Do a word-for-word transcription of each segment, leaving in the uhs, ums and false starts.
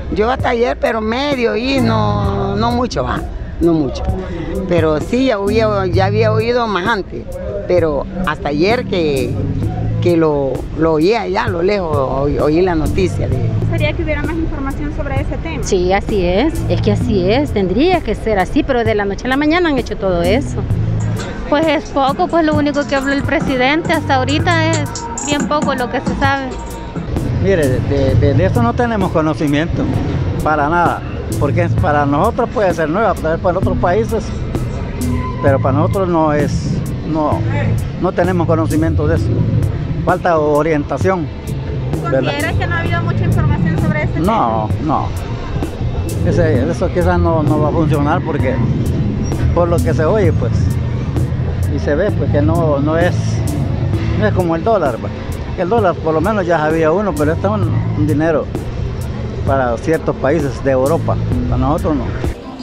Yo hasta ayer, pero medio y no, no mucho, va, no mucho. Pero sí, ya había, ya había oído más antes, pero hasta ayer que, que lo, lo oí allá, a lo lejos, oí, oí la noticia. De... ¿Sería que hubiera más información sobre ese tema? Sí, así es, es que así es, tendría que ser así, pero de la noche a la mañana han hecho todo eso. Pues es poco, pues lo único que habló el presidente hasta ahorita es bien poco lo que se sabe. Mire, de, de, de esto no tenemos conocimiento, para nada, porque para nosotros puede ser nueva, para otros países, pero para nosotros no es, no, no tenemos conocimiento de eso, falta orientación. ¿Considera que no ha habido mucha información sobre este tema? No, no, Ese, eso quizás no, no va a funcionar porque por lo que se oye, pues, y se ve, pues que no, no, es, no es como el dólar, pues. El dólar por lo menos ya había uno, pero este es un, un dinero para ciertos países de Europa, para nosotros no.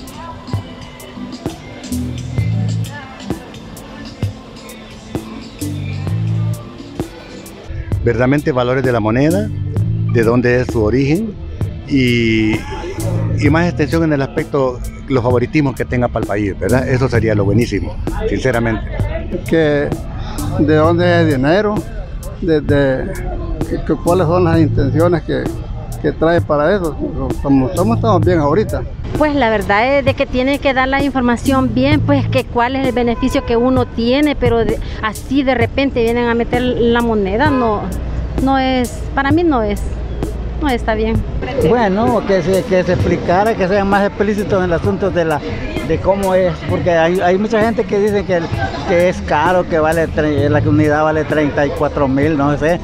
Verdaderamente valores de la moneda, de dónde es su origen y, y más extensión en el aspecto, los favoritismos que tenga para el país, ¿verdad? Eso sería lo buenísimo, sinceramente. Que de dónde es el dinero, de, de que, que cuáles son las intenciones que, que trae para eso. Como estamos, estamos bien ahorita. Pues la verdad es de que tiene que dar la información bien, pues que cuál es el beneficio que uno tiene, pero de, así de repente vienen a meter la moneda, no, no es, para mí no es, no está bien. Bueno, que se, que se explicara, que sean más explícitos en el asunto de la de cómo es, porque hay, hay mucha gente que dice que, que es caro, que vale, la unidad vale treinta y cuatro mil, no sé.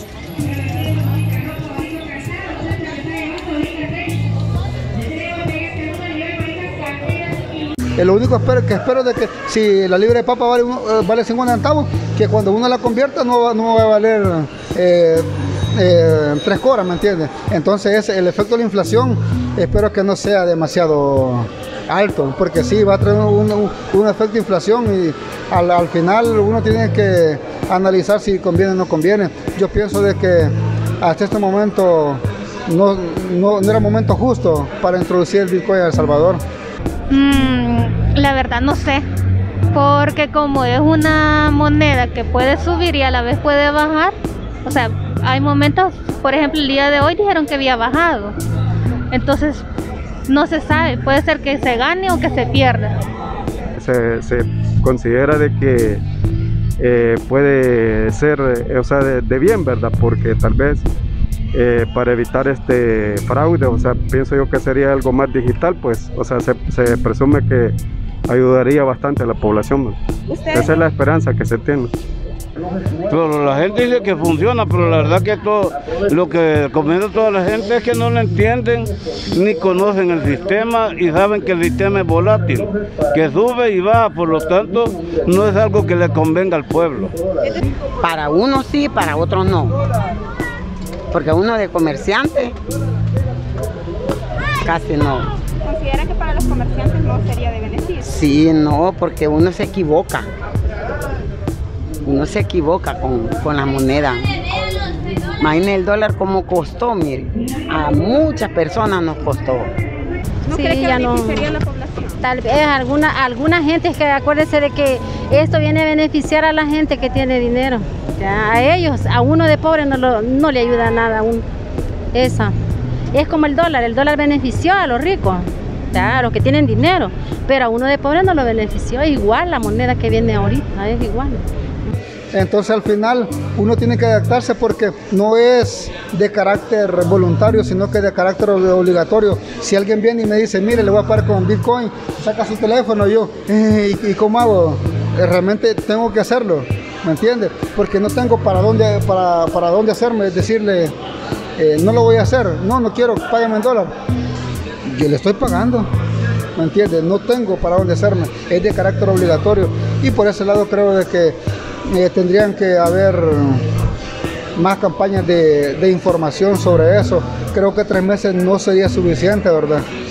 Lo único espero, que espero de que si la libra de papa vale, vale cincuenta centavos, que cuando uno la convierta no va, no va a valer eh, eh, tres coras, ¿me entiendes? Entonces ese, el efecto de la inflación espero que no sea demasiado alto, porque sí va a traer un, un, un efecto de inflación y al, al final uno tiene que analizar si conviene o no conviene. Yo pienso de que hasta este momento no, no, no era momento justo para introducir el Bitcoin a El Salvador. Mm, la verdad no sé, porque como es una moneda que puede subir y a la vez puede bajar, o sea, hay momentos, por ejemplo el día de hoy dijeron que había bajado, entonces no se sabe, puede ser que se gane o que se pierda. Se, se considera de que eh, puede ser, eh, o sea, de, de bien, ¿verdad? Porque tal vez Eh, para evitar este fraude, o sea, pienso yo que sería algo más digital, pues, o sea, se, se presume que ayudaría bastante a la población. Esa es la esperanza que se tiene. Pero la gente dice que funciona, pero la verdad que todo lo que comenta toda la gente es que no lo entienden ni conocen el sistema y saben que el sistema es volátil, que sube y baja, por lo tanto no es algo que le convenga al pueblo. Para unos sí, para otros no. Porque uno de comerciante casi no. ¿Considera que para los comerciantes no sería de beneficio? Sí, no, porque uno se equivoca. Uno se equivoca con, con la moneda. Imagínense el dólar como costó, mire. A muchas personas nos costó. ¿No Sí, cree que ya beneficiaría no. a la población? Tal vez alguna, alguna gente, es que acuérdese de que esto viene a beneficiar a la gente que tiene dinero. Ya, a ellos, a uno de pobre no, lo, no le ayuda nada. Un, esa. Es como el dólar, el dólar benefició a los ricos, ya, a los que tienen dinero, pero a uno de pobre no lo benefició, es igual la moneda que viene ahorita, es igual. Entonces al final uno tiene que adaptarse porque no es de carácter voluntario, sino que de carácter obligatorio. Si alguien viene y me dice, mire, le voy a pagar con Bitcoin, saca su teléfono, yo, eh, ¿y, ¿y cómo hago? Realmente tengo que hacerlo, ¿me entiende? Porque no tengo para dónde, para, para dónde hacerme, decirle, eh, no lo voy a hacer, no, no quiero, págame en dólar. Yo le estoy pagando, ¿me entiende? No tengo para dónde hacerme, es de carácter obligatorio y por ese lado creo de que Eh, tendrían que haber más campañas de, de información sobre eso. Creo que tres meses no sería suficiente, ¿verdad?